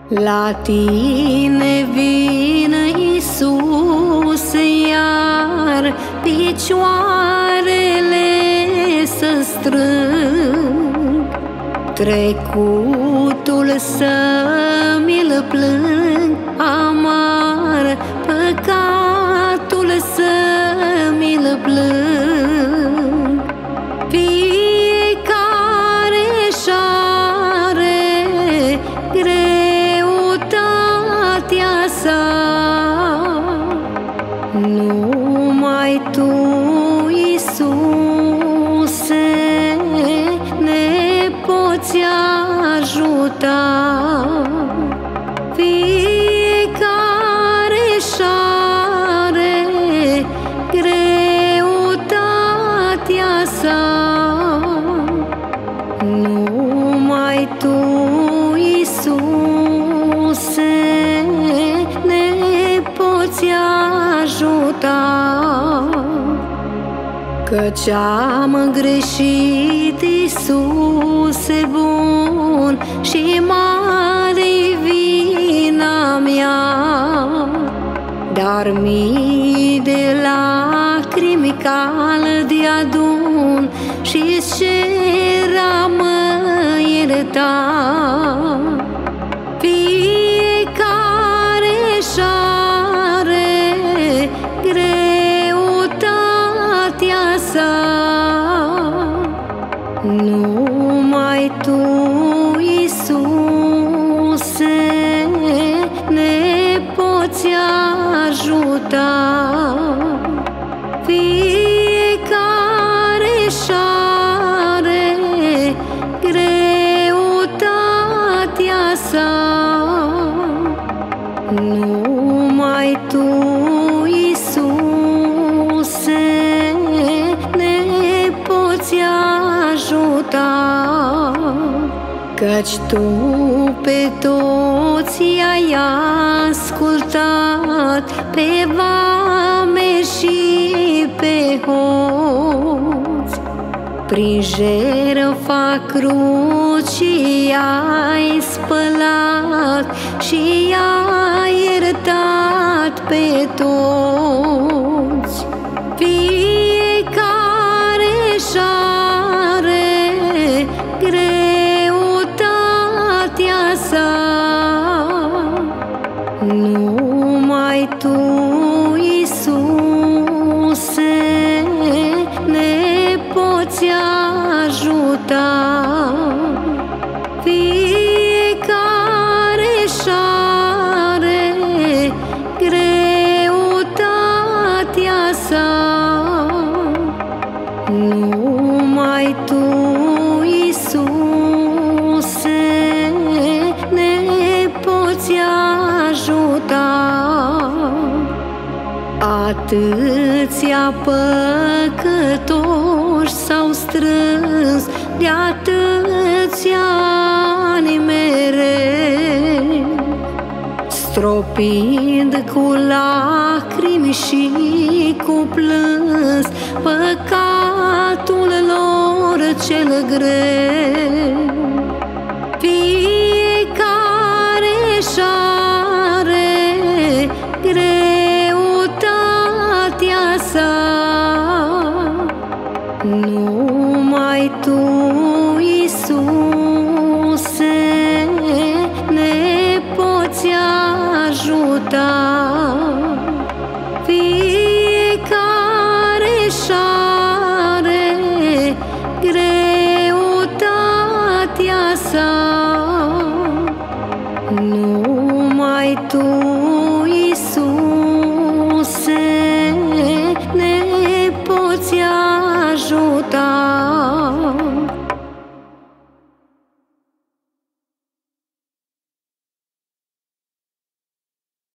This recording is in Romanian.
La tine vin, Iisuse, iar picioarele să strâng, trecutul să mi-l plâng, amar păcatul să mi-l plâng. Fiecare și-are greutatea sa, numai Tu, Iisuse, ne poți ajuta. Fiecare și-are greutatea sa, numai Tu, Iisuse, ne poți ajuta. Căci am greșit, Iisuse bun, și mare-i vina mea, dar mii de lacrimi calde adun și-ți cer a mă ierta. Fiecare și-are greutatea sa, numai Tu, Iisuse, ne poți ajuta. Fiecare și-are greutatea sa, numai Tu, Iisuse, ne poți ajuta. Căci Tu pe toți ai ascultat, pe vame și pe hoți, prin jertfa crucii ai spălat și ai iertat pe toți. Fiecare și-are greutatea sa, numai Tu, Iisuse, ne poți ajuta. Fiecare și-are greutatea sa, numai Tu, Iisuse, ne poți ajuta. Atâția păcătoși s-au strâns de atâția ani mereu, stropind cu lacrimi și cu plâns păcatul lor cel greu. Fiecare și-are greutatea sa, numai Tu, Iisuse, ne poți ajuta. Fiecare și-are greutatea sa,